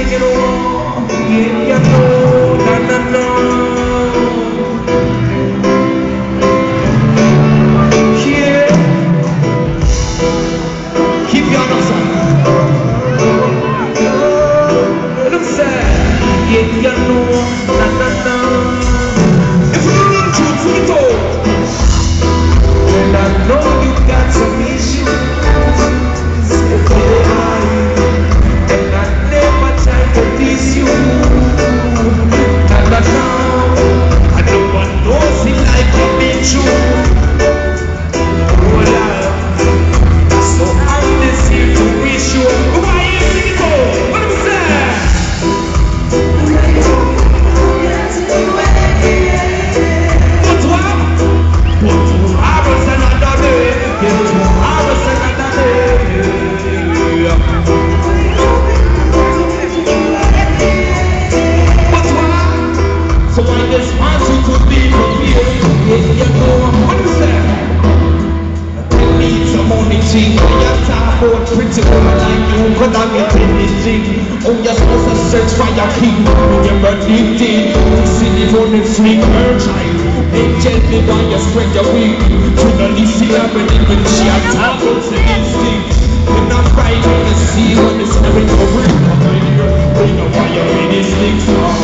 you know, yeah, you know, no. Yeah, keep your nose on. Look sad, yeah, you know, no. If you run through to the door, and I know you got some issues, and I never tried to diss you. No. I know one knows it like you've been true. Oh, love. So I'm just here to wish you. Why you sing it for? What am I saying? But what? But tomorrow's another day. Yeah, tomorrow's another day. But what? So I just want you to be prepared. Yeah, you know what I'm saying? Need some money, cheap. When you talk about pretty woman like you, could I get anything? Oh, you're supposed to search for your king. When you're addicted, you see the only fling her child. Angel me while you spread your wings. To the listen of it when she a talk about the instinct. When I'm right on the sea, when the spirit of ring, we know why you're in these things.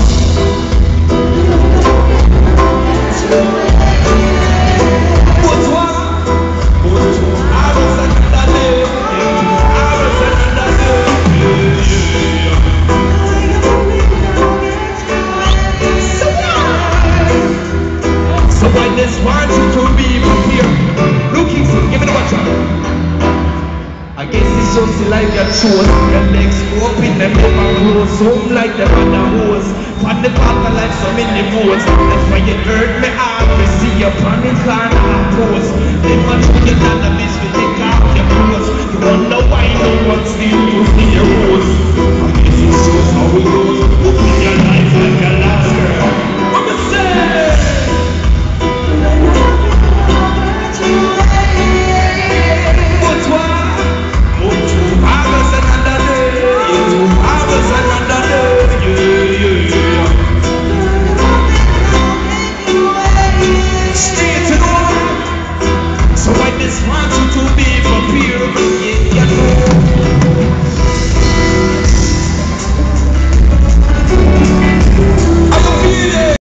What's what? So I just want you to be prepared. Looking for, give it a watch out. I guess it's just like your shoes. Your legs open and never close. Home like the other hose. On the back like so many boats. That's why you hurt me hard. We see you on the corner and pose. They want you to get on the business.